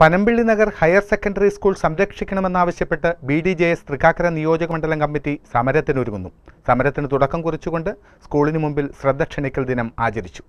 Panampilly Nagar higher secondary school സംരക്ഷിക്കണമെന്നാവശ്യപ്പെട്ട് BDJS Thrikkakara നിയോജകമണ്ഡലം കമ്മിറ്റി സമരത്തിനൊരുങ്ങുന്നു. സമരത്തിന് തുടക്കം കുറിച്ചുകൊണ്ട് സ്കൂളിന് മുമ്പിൽ ശ്രദ്ധ ക്ഷണിക്കൽ ദിനം ആചരിച്ചു.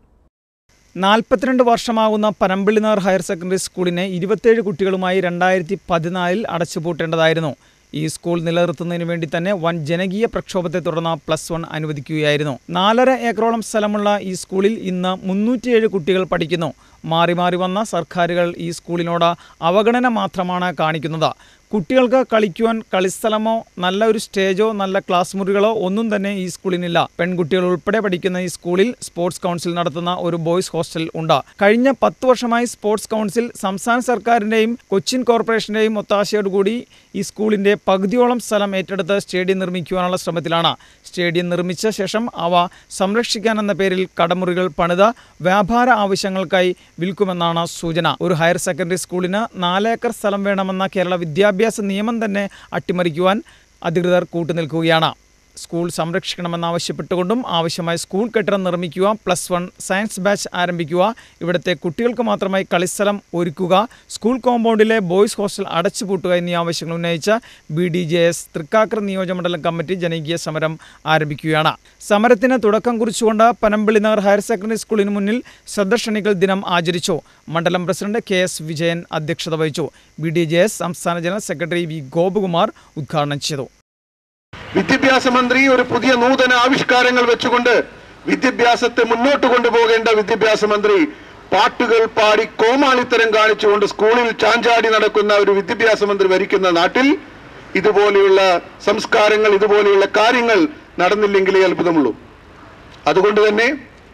42 വർഷമാകുന്ന പനമ്പിള്ളി നഗർ ഹയർ സെക്കൻഡറി സ്കൂളിനെ 27 കുട്ടികളുമായി 2014 അടച്ചുപൂട്ടേണ്ടതായിരുന്നു. ഈ സ്കൂൾ നിലനിർത്തുന്നതിന് വേണ്ടി തന്നെ വൻ ജനകീയ പ്രക്ഷോഭത്തെ തുടർന്ന് +1 അനുവദിക്കുകയായിരുന്നു. 4.5 ഏക്കറോളം സ്ഥലമുള്ള ഈ സ്കൂളിൽ ഇന്ന് 307 കുട്ടികൾ പഠിക്കുന്നു. മാറി മാറി വന്ന സർക്കാരുകൾ ഈ സ്കൂളിനോട് അവഗണന മാത്രമാണ് കാണിക്കുന്നത്. കുട്ടികൾക്ക് കളിക്കുവാൻ കളിസ്ഥലമോ നല്ല ഒരു സ്റ്റേജോ നല്ല ക്ലാസ് മുറികളോ ഒന്നും തന്നെ ഈ സ്കൂളിനില്ല. പെൺകുട്ടികൾ ഉൾപ്പെടെ പഠിക്കുന്ന ഈ സ്കൂളിൽ സ്പോർട്സ് കൗൺസിൽ നടത്തുന്ന ഒരു ബോയ്സ് ഹോസ്റ്റൽ ഉണ്ട്. കഴിഞ്ഞ 10 വർഷമായി സ്പോർട്സ് കൗൺസിൽ സംസ്ഥാന സർക്കാരിൻ്റെയും കൊച്ചിൻ കോർപ്പറേഷൻ്റെയും ഒത്താശയോടുകൂടി ഈ സ്കൂളിൻ്റെ പകുതിയോളം സ്ഥലം ഏറ്റെടുത്ത് സ്റ്റേഡിയം നിർമ്മിക്കുവാനുള്ള ശ്രമത്തിലാണ്. സ്റ്റേഡിയം നിർമ്മിച്ച ശേഷം അവ സംരക്ഷിക്കാനെന്ന പേരിൽ കടമുറികൾ പണിത് വ്യാപാര ആവശ്യങ്ങൾക്കായി വിൽക്കുമെന്നാണ് സൂചന. ഒരു ഹയർ സെക്കൻഡറി സ്കൂളിന് 4 ഏക്കർ സ്ഥലം വേണമെന്ന കേരള വിദ്യാഭ്യാസ നിയമം തന്നെ അട്ടിമറിക്കുവാൻ അധികൃതർ കൂട്ടുനിൽക്കുകയാണ്. സ്കൂൾ സംരക്ഷിക്കണമെന്നാവശ്യപ്പെട്ടുകൊണ്ടും ആവശ്യമായ സ്കൂൾ കെട്ടിടം നിർമ്മിക്കുക, +1 സയൻസ് ബാച്ച് ആരംഭിക്കുക, ഇവിടുത്തെ കുട്ടികൾക്ക് മാത്രമായി കളിസ്ഥലം ഒരുക്കുക, സ്കൂൾ കോമ്പൗണ്ടിലെ ബോയ്സ് ഹോസ്റ്റൽ അടച്ചുപൂട്ടുക എന്നീ ആവശ്യങ്ങൾ ഉന്നയിച്ച BDJS തൃക്കാക്കര നിയോജകമണ്ഡലം കമ്മിറ്റി ജനകീയ സമരം ആരംഭിക്കുകയാണ്. സമരത്തിന് തുടക്കം കുറിച്ചുകൊണ്ട് പനമ്പിള്ളി നഗർ ഹയർ സെക്കൻഡറി സ്കൂളിന് മുന്നിൽ ശ്രദ്ധ ക്ഷണിക്കൽ ദിനം ആചരിച്ചു. മണ്ഡലം പ്രസിഡന്റ് KS വിജയൻ അധ്യക്ഷത വഹിച്ചു. BDJS സംസ്ഥാന ജനറൽ സെക്രട്ടറി V ഗോപകുമാർ ഉദ്ഘാടനം ചെയ്തു. വിദ്യാഭ്യാസ മന്ത്രി ഒരു പുതിയ നൂതന ആവിഷ്കാരങ്ങൾ വെച്ചുകൊണ്ട് വിദ്യാഭ്യാസത്തെ മുന്നോട്ട് കൊണ്ടുപോകേണ്ട വിദ്യാഭ്യാസ മന്ത്രി പാട്ടുകൾ പാടി കോമാളിത്തരം കാണിച്ചുകൊണ്ട് സ്കൂളിൽ ചാഞ്ചാടി നടക്കുന്ന ഒരു വിദ്യാഭ്യാസ മന്ത്രി ഭരിക്കുന്ന നാട്ടിൽ ഇതുപോലെയുള്ള സംസ്കാരങ്ങൾ, ഇതുപോലെയുള്ള കാര്യങ്ങൾ നടന്നില്ലെങ്കിലേ അത്ഭുതമുള്ളൂ. അതുകൊണ്ട് തന്നെ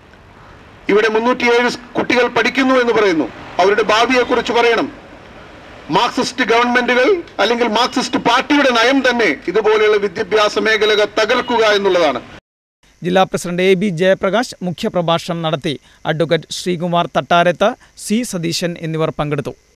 ഇവിടെ 307 കുട്ടികൾ പഠിക്കുന്നു എന്ന് പറയുന്നു. അവരുടെ ഭാവിയെക്കുറിച്ച് പറയണം. മാർക്സിസ്റ്റ് ഗവൺമെന്റുകൾ അല്ലെങ്കിൽ മാർക്സിസ്റ്റ് പാർട്ടിയുടെ നയം തന്നെ ഇതുപോലെയുള്ള വിദ്യാഭ്യാസ മേഖലകൾ തകർക്കുക എന്നുള്ളതാണ്. ജില്ലാ പ്രസിഡന്റ് AB ജയപ്രകാശ് മുഖ്യപ്രഭാഷണം നടത്തി. അഡ്വക്കേറ്റ് ശ്രീകുമാർ തട്ടാരത്ത്, C സതീശൻ എന്നിവർ പങ്കെടുത്തു.